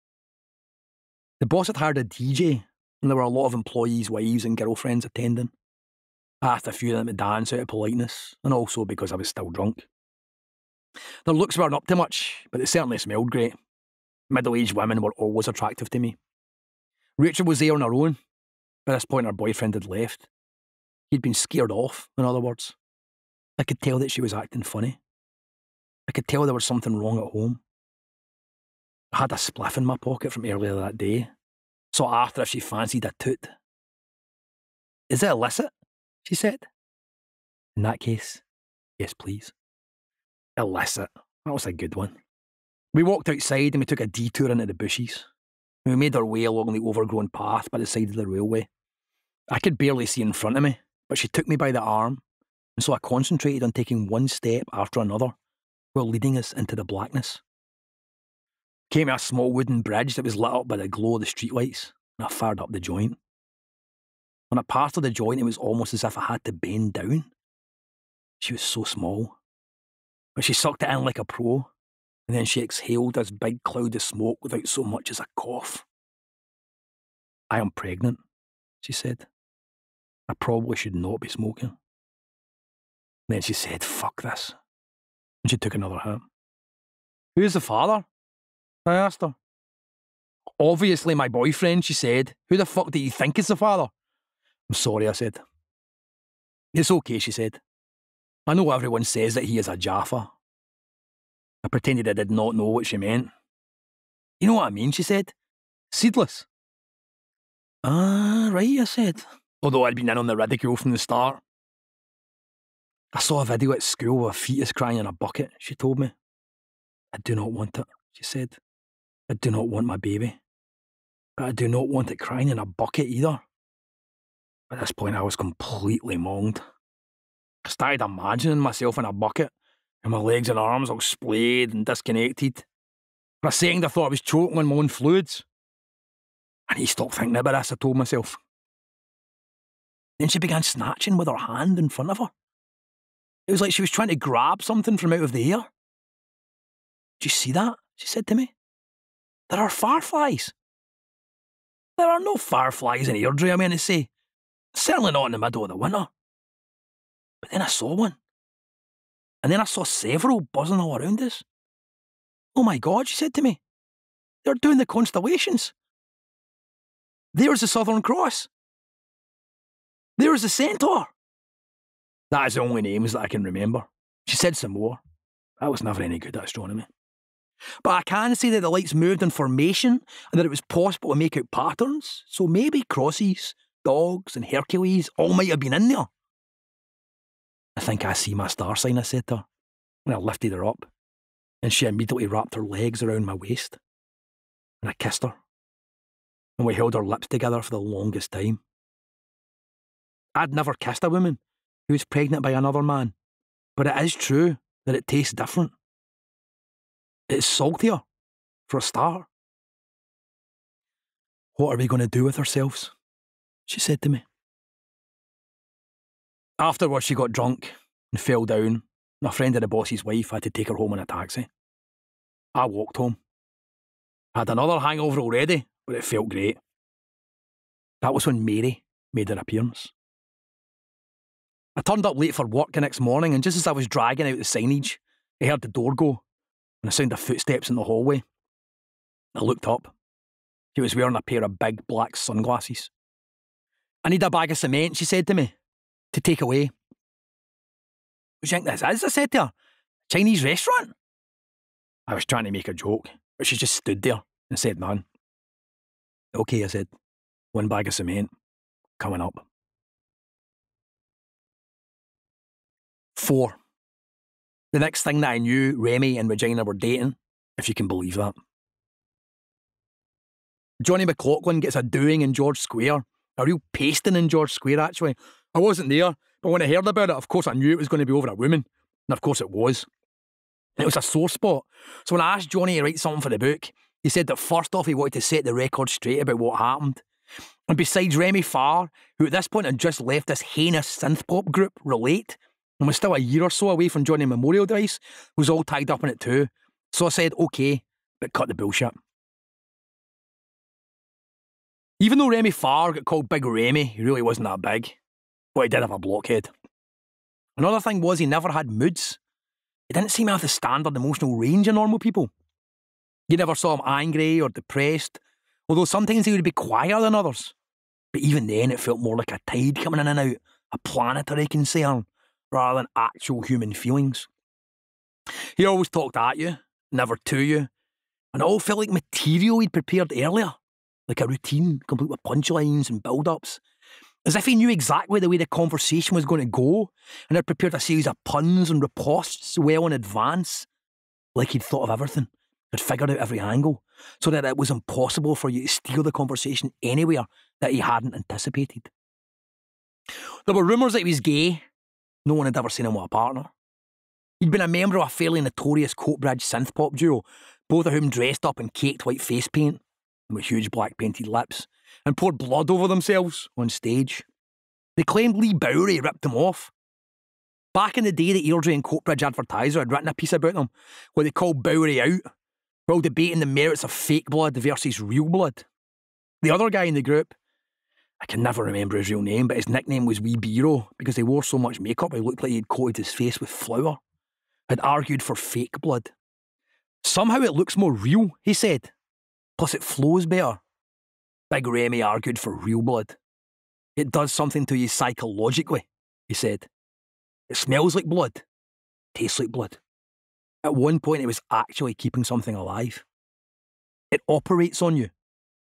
[SPEAKER 1] The boss had hired a DJ, and there were a lot of employees' wives and girlfriends attending. I asked a few of them to dance out of politeness, and also because I was still drunk. Their looks weren't up to much, but they certainly smelled great. Middle-aged women were always attractive to me. Rachel was there on her own. By this point, her boyfriend had left. He'd been scared off, in other words. I could tell that she was acting funny. I could tell there was something wrong at home. I had a spliff in my pocket from earlier that day, so I asked her if she fancied a toot. "Is it illicit?" she said. "In that case, yes please." Illicit. That was a good one. We walked outside and we took a detour into the bushes. We made our way along the overgrown path by the side of the railway. I could barely see in front of me, but she took me by the arm, and so I concentrated on taking one step after another while leading us into the blackness. Came to a small wooden bridge that was lit up by the glow of the streetlights, and I fired up the joint. When I passed her the joint, it was almost as if I had to bend down. She was so small. But she sucked it in like a pro, and then she exhaled this big cloud of smoke without so much as a cough. I am pregnant, she said. I probably should not be smoking. Then she said, fuck this. And she took another hit. Who's the father? I asked her. Obviously my boyfriend, she said. Who the fuck do you think is the father? I'm sorry, I said. It's okay, she said. I know everyone says that he is a Jaffa. I pretended I did not know what she meant. You know what I mean, she said. Seedless. Ah, right, I said, although I'd been in on the ridicule from the start. I saw a video at school of a fetus crying in a bucket, she told me. I do not want it, she said. I do not want my baby. But I do not want it crying in a bucket either. At this point, I was completely monged. I started imagining myself in a bucket, and my legs and arms all splayed and disconnected. For a second, I thought I was choking on my own fluids. I need to stop thinking about this, I told myself. Then she began snatching with her hand in front of her. It was like she was trying to grab something from out of the air. Do you see that? She said to me. There are fireflies. There are no fireflies in Airdrie, I mean to say. Certainly not in the middle of the winter. But then I saw one. And then I saw several buzzing all around us. Oh my God, she said to me. They're doing the constellations. There's the Southern Cross. There's the Centaur. That is the only names that I can remember. She said some more. I was never any good at astronomy. But I can say that the lights moved in formation and that it was possible to make out patterns, so maybe crosses, dogs and Hercules all might have been in there. I think I see my star sign, I said to her, and I lifted her up, and she immediately wrapped her legs around my waist, and I kissed her, and we held our lips together for the longest time. I'd never kissed a woman who was pregnant by another man, but it is true that it tastes different. It's saltier, for a start. What are we going to do with ourselves? She said to me. Afterwards, she got drunk and fell down, and a friend of the boss's wife had to take her home in a taxi. I walked home. I had another hangover already, but it felt great. That was when Mary made her appearance. I turned up late for work the next morning, and just as I was dragging out the signage, I heard the door go, and the sound of footsteps in the hallway. I looked up. She was wearing a pair of big black sunglasses. I need a bag of cement, she said to me, to take away. What do you think this is? I said to her. Chinese restaurant? I was trying to make a joke, but she just stood there and said none. Okay, I said. 1 bag of cement. Coming up. 4. The next thing that I knew, Remy and Regina were dating, if you can believe that. Johnny McLaughlin gets a doing in George Square. A real pasting in George Square, actually. I wasn't there, but when I heard about it, of course I knew it was going to be over a woman. And of course it was. It was a sore spot. So when I asked Johnny to write something for the book, he said that first off he wanted to set the record straight about what happened. And besides Remy Farr, who at this point had just left this heinous synth-pop group, Relate, and was still a year or so away from joining Memorial Device, was all tied up in it too. So I said, okay, but cut the bullshit. Even though Remy Farr got called Big Remy, he really wasn't that big. But he did have a blockhead. Another thing was he never had moods. He didn't seem to have the standard emotional range of normal people. You never saw him angry or depressed, although sometimes he would be quieter than others. But even then it felt more like a tide coming in and out, a planetary concern, rather than actual human feelings. He always talked at you, never to you, and it all felt like material he'd prepared earlier, like a routine, complete with punchlines and build-ups, as if he knew exactly the way the conversation was going to go and had prepared a series of puns and riposts well in advance, like he'd thought of everything, had figured out every angle, so that it was impossible for you to steer the conversation anywhere that he hadn't anticipated. There were rumours that he was gay. No one had ever seen him with a partner. He'd been a member of a fairly notorious Coatbridge synth-pop duo, both of whom dressed up in caked white face paint and with huge black painted lips, and poured blood over themselves on stage. They claimed Lee Bowery ripped him off. Back in the day, the Airdrie and Coatbridge Advertiser had written a piece about them, where they called Bowery out, while debating the merits of fake blood versus real blood. The other guy in the group, I can never remember his real name, but his nickname was Wee Biro because he wore so much makeup he looked like he'd coated his face with flour, had argued for fake blood. Somehow it looks more real, he said. Plus it flows better. Big Remy argued for real blood. It does something to you psychologically, he said. It smells like blood, tastes like blood. At one point it was actually keeping something alive. It operates on you.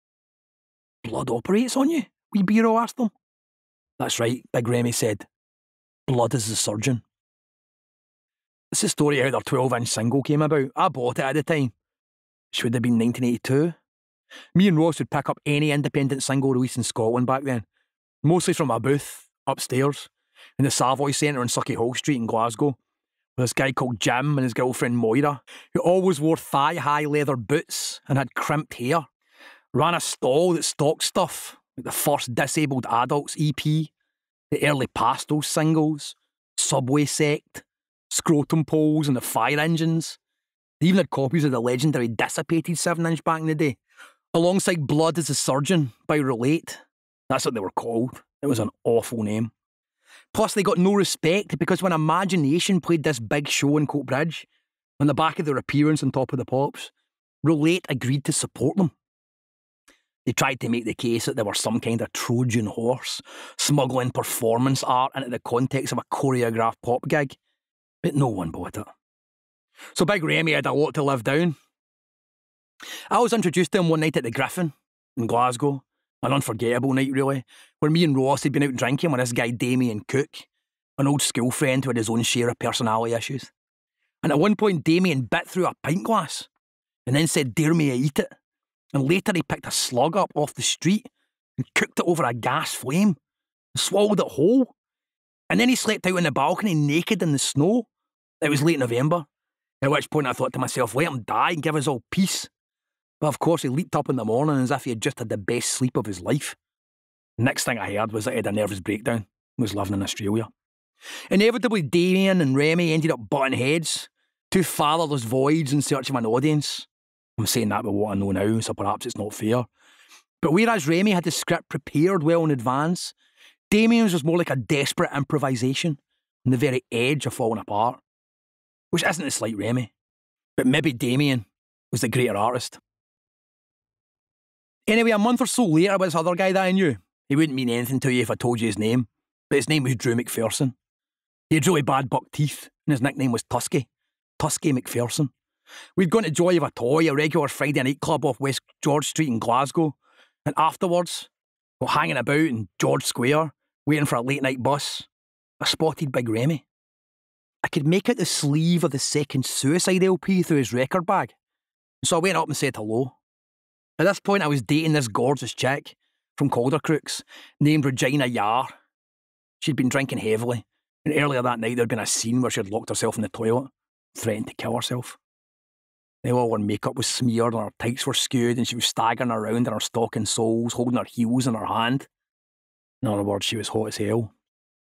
[SPEAKER 1] Blood operates on you? Wee Biro asked them. That's right, Big Remy said. Blood is the surgeon. It's the story of how their 12-inch single came about. I bought it at the time. Which would have been 1982. Me and Ross would pick up any independent single released in Scotland back then. Mostly from a booth upstairs in the Savoy Centre on Sucky Hall Street in Glasgow. With this guy called Jim and his girlfriend Moira, who always wore thigh-high leather boots and had crimped hair. Ran a stall that stocked stuff, like the first Disabled Adults EP, the early Pastel singles, Subway Sect, Scrotum Poles and the Fire Engines. They even had copies of the legendary Dissipated 7-inch back in the day. Alongside Blood is the Surgeon by Relate. That's what they were called. It was an awful name. Plus they got no respect because when Imagination played this big show in Coatbridge, on the back of their appearance on Top of the Pops, Relate agreed to support them. They tried to make the case that they were some kind of Trojan horse, smuggling performance art into the context of a choreographed pop gig, but no one bought it. So Big Remy had a lot to live down. I was introduced to him one night at the Griffin in Glasgow, an unforgettable night really, where me and Ross had been out drinking with this guy Damien Cook, an old school friend who had his own share of personality issues. And at one point Damien bit through a pint glass and then said, "Dare me to eat it." And later he picked a slug up off the street and cooked it over a gas flame and swallowed it whole. And then he slept out on the balcony naked in the snow. It was late November, at which point I thought to myself, let him die and give us all peace. But of course he leaped up in the morning as if he had just had the best sleep of his life. The next thing I heard was that he had a nervous breakdown and was living in Australia. Inevitably Damien and Remy ended up butting heads, two fatherless voids in search of an audience. I'm saying that with what I know now, so perhaps it's not fair. But whereas Remy had the script prepared well in advance, Damien's was more like a desperate improvisation on the very edge of falling apart. Which isn't a slight Remy, but maybe Damien was the greater artist. Anyway, a month or so later with this other guy that I knew. He wouldn't mean anything to you if I told you his name, but his name was Drew McPherson. He had really bad buck teeth, and his nickname was Tusky McPherson. We'd gone to Joy of a Toy, a regular Friday night club off West George Street in Glasgow, and afterwards, while hanging about in George Square, waiting for a late night bus, I spotted Big Remy. I could make out the sleeve of the second Suicide LP through his record bag, so I went up and said hello. At this point I was dating this gorgeous chick from Caldercrooks named Regina Yar. She'd been drinking heavily, and earlier that night there'd been a scene where she had locked herself in the toilet, threatened to kill herself. Now all her makeup was smeared and her tights were skewed and she was staggering around in her stocking soles, holding her heels in her hand. In other words, she was hot as hell.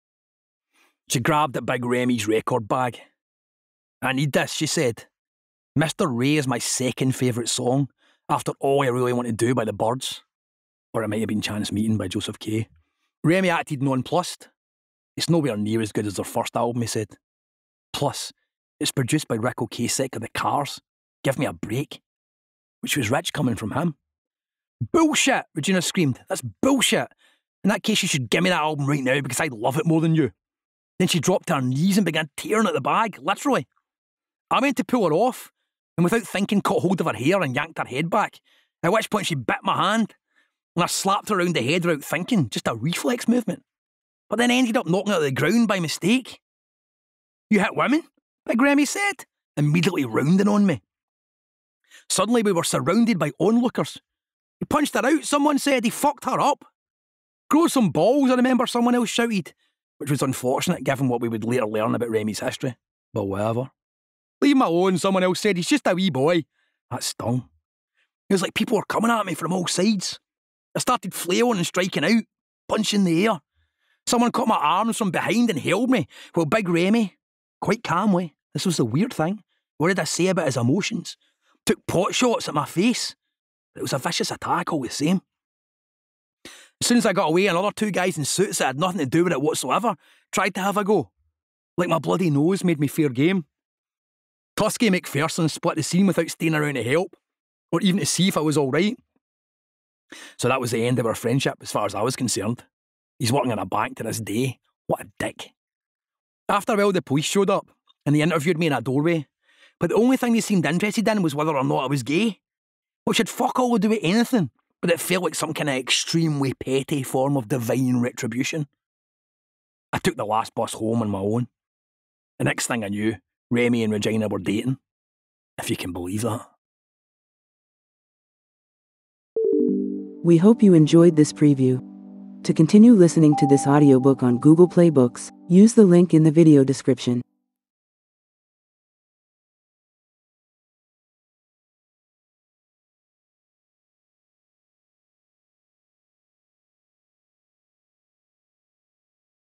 [SPEAKER 1] She grabbed at Big Remy's record bag. "I need this," she said. "Mr. Ray is my second favourite song, after All I Really Want to Do by the Byrds." Or it might have been Chance Meeting by Joseph K. Remy acted nonplussed. "It's nowhere near as good as their first album," he said. "Plus, it's produced by Rick Ocasek of the Cars. Give me a break." Which was rich coming from him. "Bullshit," Regina screamed. "That's bullshit. In that case, you should give me that album right now because I love it more than you." Then she dropped to her knees and began tearing at the bag, literally. I went to pull her off, and without thinking caught hold of her hair and yanked her head back, at which point she bit my hand, and I slapped her around the head without thinking, just a reflex movement. But then I ended up knocking her to the ground by mistake. "You hit women?" Big Remy said, immediately rounding on me. Suddenly we were surrounded by onlookers. "He punched her out," someone said. "He fucked her up." Grow some balls, I remember someone else shouted, which was unfortunate given what we would later learn about Remy's history. But whatever. Leave him alone, someone else said. He's just a wee boy. That stung. It was like people were coming at me from all sides. I started flailing and striking out, punching the air. Someone caught my arms from behind and held me, while Big Remy, quite calmly, this was the weird thing, what did I say about his emotions? Took pot shots at my face. But it was a vicious attack all the same. As soon as I got away, another two guys in suits that had nothing to do with it whatsoever tried to have a go. Like my bloody nose made me fair game. Tusky McPherson split the scene without staying around to help, or even to see if I was alright. So that was the end of our friendship as far as I was concerned. He's working in a bank to this day. What a dick. After a while, the police showed up and they interviewed me in a doorway, but the only thing they seemed interested in was whether or not I was gay, which had fuck all to do with anything, but it felt like some kind of extremely petty form of divine retribution. I took the last bus home on my own. The next thing I knew, Remy and Regina were dating, if you can believe that.
[SPEAKER 2] We hope you enjoyed this preview. To continue listening to this audiobook on Google Play Books, use the link in the video description.